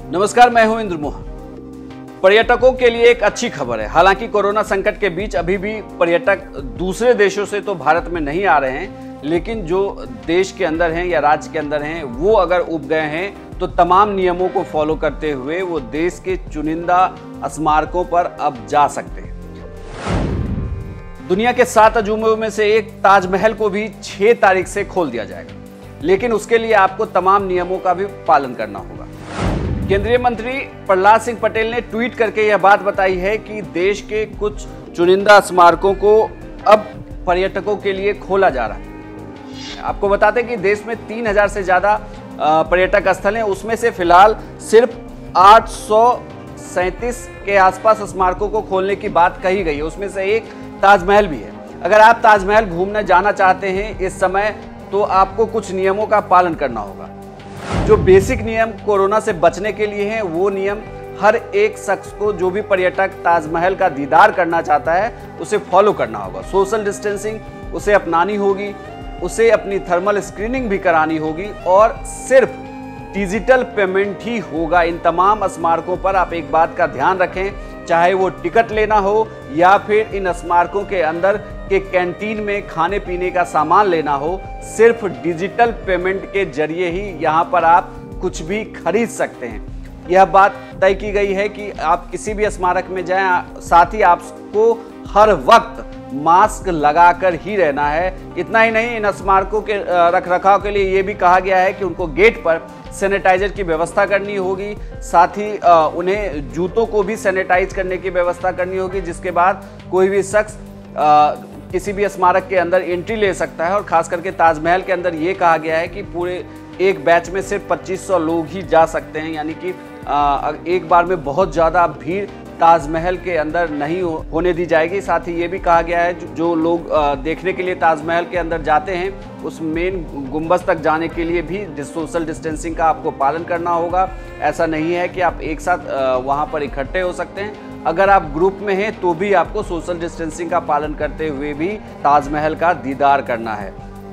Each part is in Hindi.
नमस्कार, मैं हूं इंद्र मोह। पर्यटकों के लिए एक अच्छी खबर है। हालांकि कोरोना संकट के बीच अभी भी पर्यटक दूसरे देशों से तो भारत में नहीं आ रहे हैं, लेकिन जो देश के अंदर हैं या राज्य के अंदर हैं वो अगर उब गए हैं तो तमाम नियमों को फॉलो करते हुए वो देश के चुनिंदा स्मारकों पर अब जा सकते हैं। दुनिया के 7 अजूबों में से एक ताजमहल को भी 6 तारीख से खोल दिया जाएगा, लेकिन उसके लिए आपको तमाम नियमों का भी पालन करना होगा। केंद्रीय मंत्री प्रहलाद सिंह पटेल ने ट्वीट करके यह बात बताई है कि देश के कुछ चुनिंदा स्मारकों को अब पर्यटकों के लिए खोला जा रहा है। आपको बताते हैं कि देश में 3000 से ज्यादा पर्यटक स्थल हैं, उसमें से फिलहाल सिर्फ 837 के आसपास स्मारकों को खोलने की बात कही गई है। उसमें से एक ताजमहल भी है। अगर आप ताजमहल घूमने जाना चाहते हैं इस समय तो आपको कुछ नियमों का पालन करना होगा। जो बेसिक नियम कोरोना से बचने के लिए हैं वो नियम हर एक शख्स को, जो भी पर्यटक ताजमहल का दीदार करना चाहता है उसे फॉलो करना होगा। सोशल डिस्टेंसिंग उसे अपनानी होगी, उसे अपनी थर्मल स्क्रीनिंग भी करानी होगी और सिर्फ डिजिटल पेमेंट ही होगा। इन तमाम स्मारकों पर आप एक बात का ध्यान रखें, चाहे वो टिकट लेना हो या फिर इन स्मारकों के अंदर के कैंटीन में खाने पीने का सामान लेना हो, सिर्फ डिजिटल पेमेंट के जरिए ही यहाँ पर आप कुछ भी खरीद सकते हैं। यह बात तय की गई है कि आप किसी भी स्मारक में जाएं, साथ ही आपको हर वक्त मास्क लगाकर ही रहना है। इतना ही नहीं, इन स्मारकों के रखरखाव के लिए ये भी कहा गया है कि उनको गेट पर सैनिटाइजर की व्यवस्था करनी होगी, साथ ही उन्हें जूतों को भी सैनिटाइज करने की व्यवस्था करनी होगी, जिसके बाद कोई भी शख्स किसी भी स्मारक के अंदर एंट्री ले सकता है। और खास करके ताजमहल के अंदर ये कहा गया है कि पूरे एक बैच में सिर्फ 2500 लोग ही जा सकते हैं, यानी कि एक बार में बहुत ज़्यादा भीड़ ताजमहल के अंदर नहीं होने दी जाएगी। साथ ही ये भी कहा गया है जो लोग देखने के लिए ताजमहल के अंदर जाते हैं उस मेन गुंबद तक जाने के लिए भी सोशल डिस्टेंसिंग का आपको पालन करना होगा। ऐसा नहीं है कि आप एक साथ वहाँ पर इकट्ठे हो सकते हैं। अगर आप ग्रुप में हैं तो भी आपको सोशल डिस्टेंसिंग का पालन करते हुए भी ताजमहल का दीदार करना है।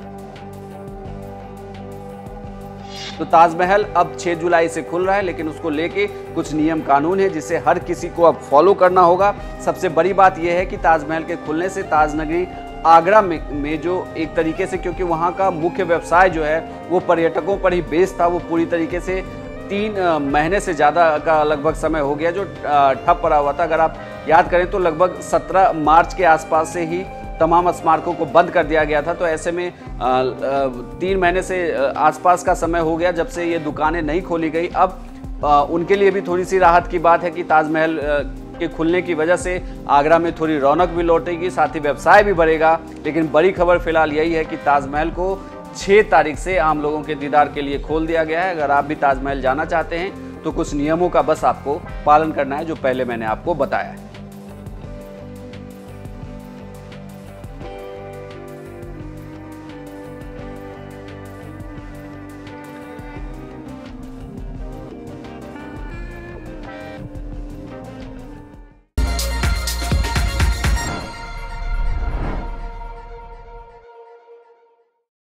तो ताजमहल अब 6 जुलाई से खुल रहा है, लेकिन उसको लेके कुछ नियम कानून है जिसे हर किसी को अब फॉलो करना होगा। सबसे बड़ी बात यह है कि ताजमहल के खुलने से ताजनगरी आगरा में जो एक तरीके से, क्योंकि वहाँ का मुख्य व्यवसाय जो है वो पर्यटकों पर ही बेस्ड था, वो पूरी तरीके से 3 महीने से ज़्यादा का लगभग समय हो गया जो ठप पड़ा हुआ था। अगर आप याद करें तो लगभग 17 मार्च के आसपास से ही तमाम स्मारकों को बंद कर दिया गया था। तो ऐसे में 3 महीने से आसपास का समय हो गया जब से ये दुकानें नहीं खोली गई। अब उनके लिए भी थोड़ी सी राहत की बात है कि ताजमहल के खुलने की वजह से आगरा में थोड़ी रौनक भी लौटेगी, साथ ही व्यवसाय भी बढ़ेगा। लेकिन बड़ी खबर फिलहाल यही है कि ताजमहल को 6 तारीख से आम लोगों के दीदार के लिए खोल दिया गया है। अगर आप भी ताजमहल जाना चाहते हैं तो कुछ नियमों का बस आपको पालन करना है जो पहले मैंने आपको बताया है।